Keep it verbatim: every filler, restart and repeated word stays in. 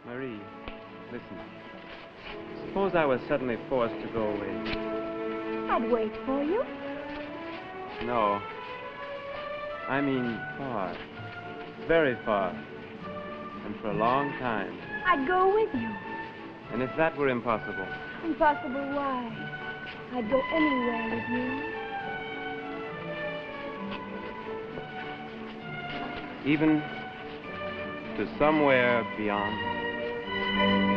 Marie, listen. Suppose I was suddenly forced to go away. I'd wait for you. No. I mean far. Very far. And for a long time. I'd go with you. And if that were impossible? Impossible why? I'd go anywhere with you. Even to somewhere beyond.